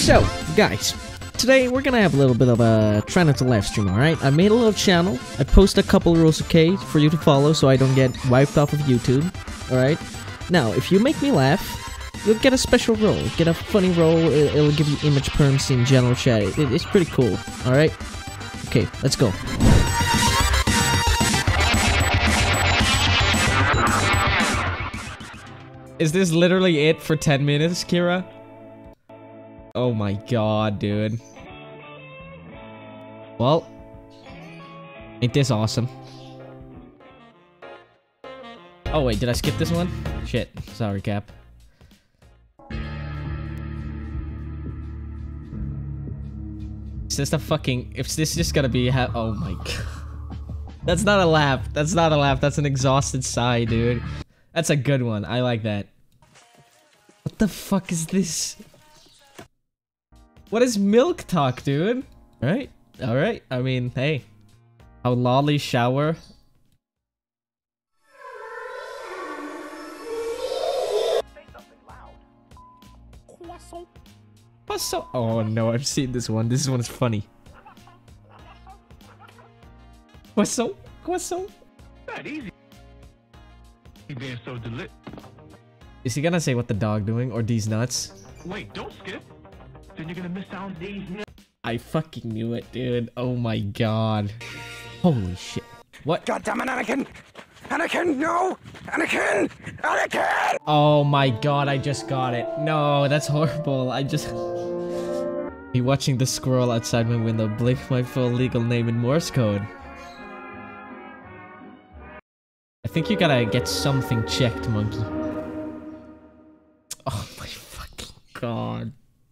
So, guys, today we're gonna have a little bit of a try not to live stream, alright? I made a little channel. I post a couple rules, okay, for you to follow so I don't get wiped off of YouTube, alright? Now, if you make me laugh, you'll get a special role, get a funny role, it'll give you image perms in general chat. It's pretty cool, alright? Okay, let's go. Is this literally it for 10 minutes, Kira? Oh my god, dude. Well, ain't this awesome? Oh wait, did I skip this one? Shit, sorry, Cap. Is this a fucking... If this just gonna be oh my god. That's not a laugh. That's not a laugh. That's an exhausted sigh, dude. That's a good one. I like that. What the fuck is this? What is milk talk, dude? Alright, alright. I mean, hey. How lolly shower. Say something loud. Croissant. Croissant. Oh no, I've seen this one. This one is funny. Croissant. Croissant. That easy. Being so delicious. Is he gonna say what the dog doing or these nuts? Wait, don't skip. Then you're gonna miss out on these nuts. I fucking knew it, dude. Oh my god. Holy shit. What? Goddamn it, Anakin! Anakin, no! Anakin! Anakin! Oh my god, I just got it. No, that's horrible. I just... Me watching the squirrel outside my window blink my full legal name in Morse code. I think you gotta get something checked, monkey. Oh my fucking god.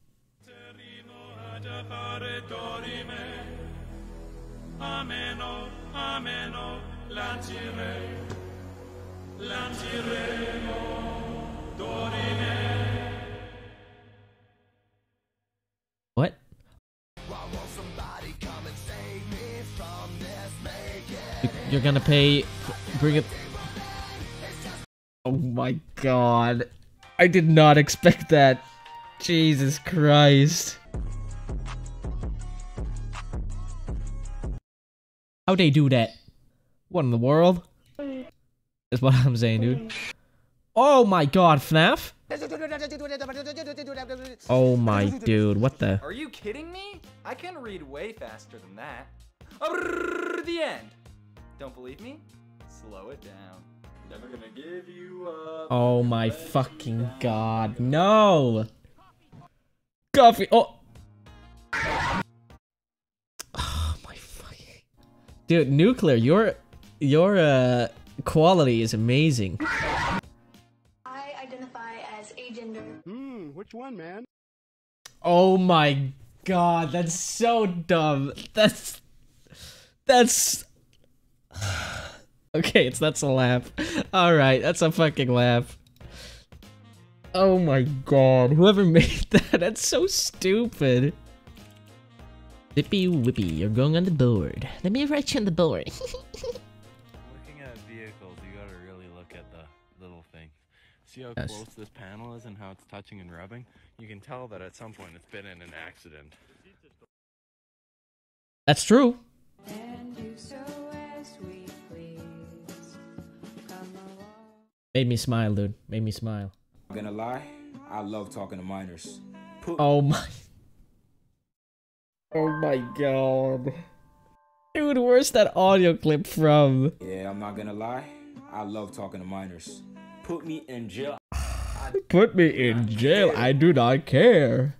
What? You're gonna pay... Bring it... Oh my god. I did not expect that. Jesus Christ. How'd they do that? What in the world? Is what I'm saying, dude. Oh my god, FNAF? Oh my dude, what the? Are you kidding me? I can read way faster than that. The end. Don't believe me? Slow it down. Never gonna give you up. Oh my fucking god, no! Coffee, oh! Oh my fucking... Dude, Nuclear, your quality is amazing. I identify as agender. Which one, man? Oh my god, that's so dumb. That's... Okay, that's a laugh. Alright, that's a fucking laugh. Oh my god, whoever made that, that's so stupid. Zippy whippy, you're going on the board. Let me write you on the board. Looking at vehicles, you gotta really look at the little thing. See how close this panel is and how it's touching and rubbing? You can tell that at some point it's been in an accident. That's true. Made me smile, dude. Made me smile. I'm gonna lie, I love talking to minors. Oh my... Oh my god. Dude, where's that audio clip from? Yeah, I'm not gonna lie, I love talking to minors. Put me in jail. Put me in jail, I do not care.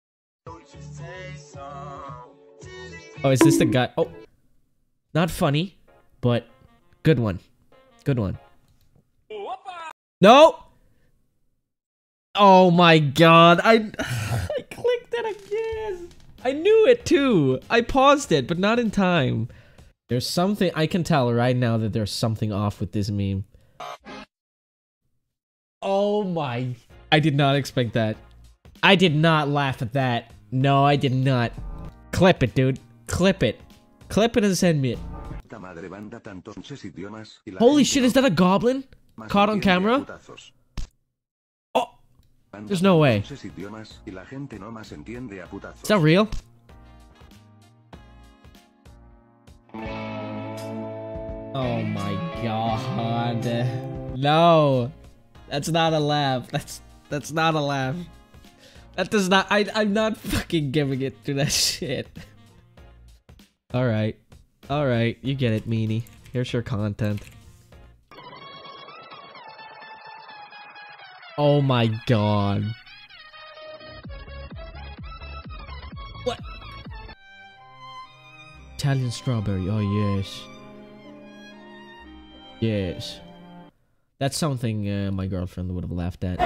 Oh, is this the guy? Oh. Not funny, but good one. Good one. No! Oh my god, I clicked it again! I knew it too! I paused it, but not in time. There's something, I can tell right now that there's something off with this meme. Oh my... I did not expect that. I did not laugh at that. No, I did not. Clip it, dude. Clip it. Clip it and send me it. Holy shit, is that a goblin? Caught on camera? Oh! There's no way. Is that real? Oh my god. No. That's not a laugh. That's not a laugh. That does not I'm not fucking giving it to that shit. Alright. Alright, you get it, meanie. Here's your content. Oh my god. What? Italian strawberry, oh yes. Yes. That's something my girlfriend would have laughed at.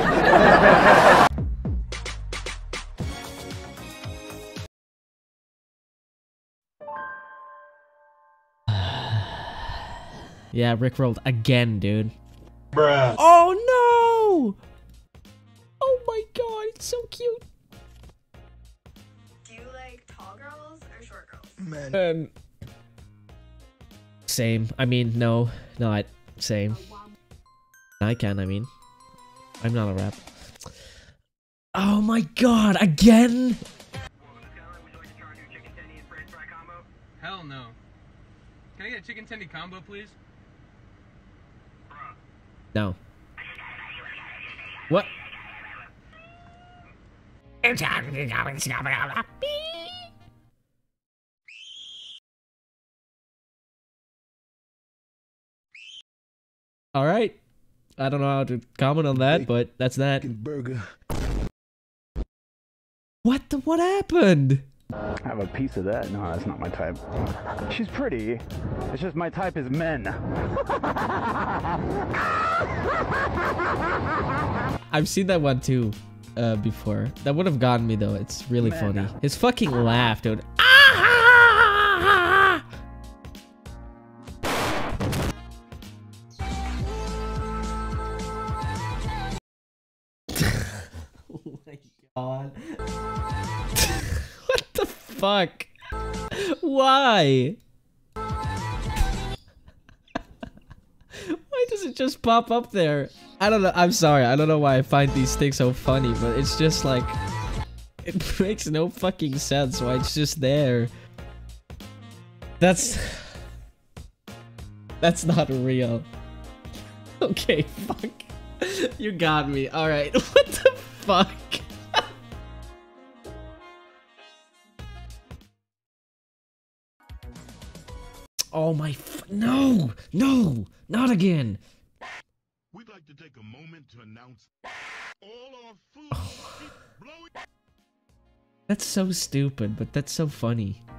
Yeah, rickrolled again, dude. Bruh. Oh no! Oh my god, it's so cute. Do you like tall girls or short girls? Man. Same. I mean, no, not same. I can, I mean. I'm not a rap. Oh my god, again? Hell no. Can I get a chicken tendy combo, please? No. What? Alright. I don't know how to comment on that, but that's that. Burger. What happened? Have a piece of that? No, that's not my type. She's pretty. It's just my type is men. I've seen that one too, before. That would have gotten me though. It's really funny. His fucking laugh, dude. Oh my god. What the fuck? Why? Why does it just pop up there? I don't know. I'm sorry. I don't know why I find these things so funny, but it's just like... It makes no fucking sense why it's just there. That's not real. Okay, fuck. You got me. Alright. What the fuck? Oh my no! No! Not again! We'd like to take a moment to announce all our food That's so stupid, but that's so funny.